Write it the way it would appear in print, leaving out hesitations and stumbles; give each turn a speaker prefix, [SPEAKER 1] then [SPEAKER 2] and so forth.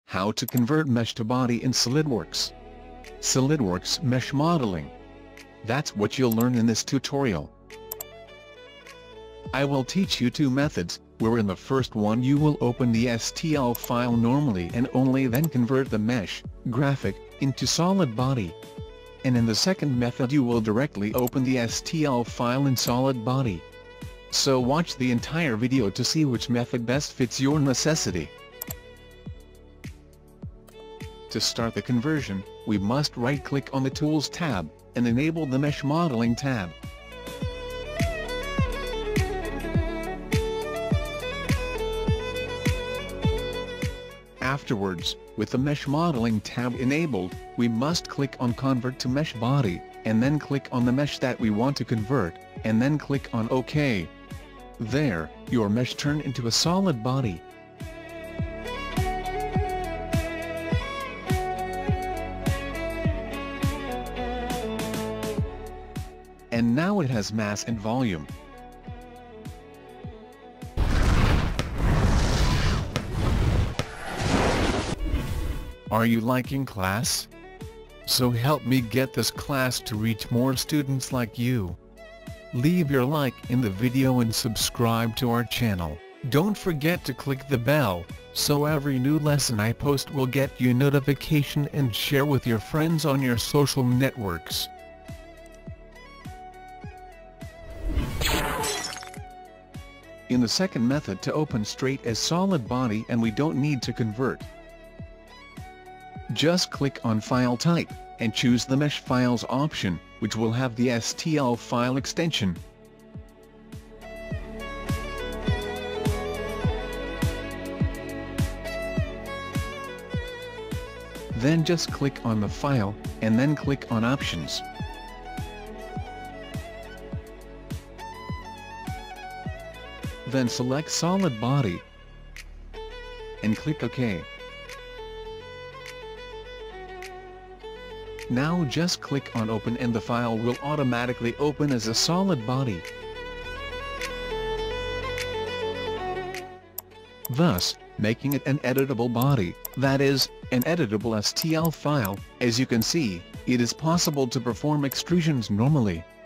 [SPEAKER 1] How to convert mesh to body in SolidWorks. SolidWorks Mesh Modeling. That's what you'll learn in this tutorial. I will teach you two methods, where in the first one you will open the STL file normally and only then convert the mesh graphic into solid body. And in the second method you will directly open the STL file in solid body. So watch the entire video to see which method best fits your necessity. To start the conversion, we must right-click on the Tools tab, and enable the Mesh Modeling tab. Afterwards, with the Mesh Modeling tab enabled, we must click on Convert to Mesh Body, and then click on the mesh that we want to convert, and then click on OK. There, your mesh turned into a solid body. And now it has mass and volume. Are you liking class? So help me get this class to reach more students like you. Leave your like in the video and subscribe to our channel. Don't forget to click the bell, so every new lesson I post will get you notification, and share with your friends on your social networks. In the second method, to open straight as solid body and we don't need to convert. Just click on File Type, and choose the Mesh Files option, which will have the STL file extension. Then just click on the file, and then click on Options. Then select Solid Body, and click OK. Now just click on Open and the file will automatically open as a solid body. Thus, making it an editable body, that is, an editable STL file. As you can see, it is possible to perform extrusions normally,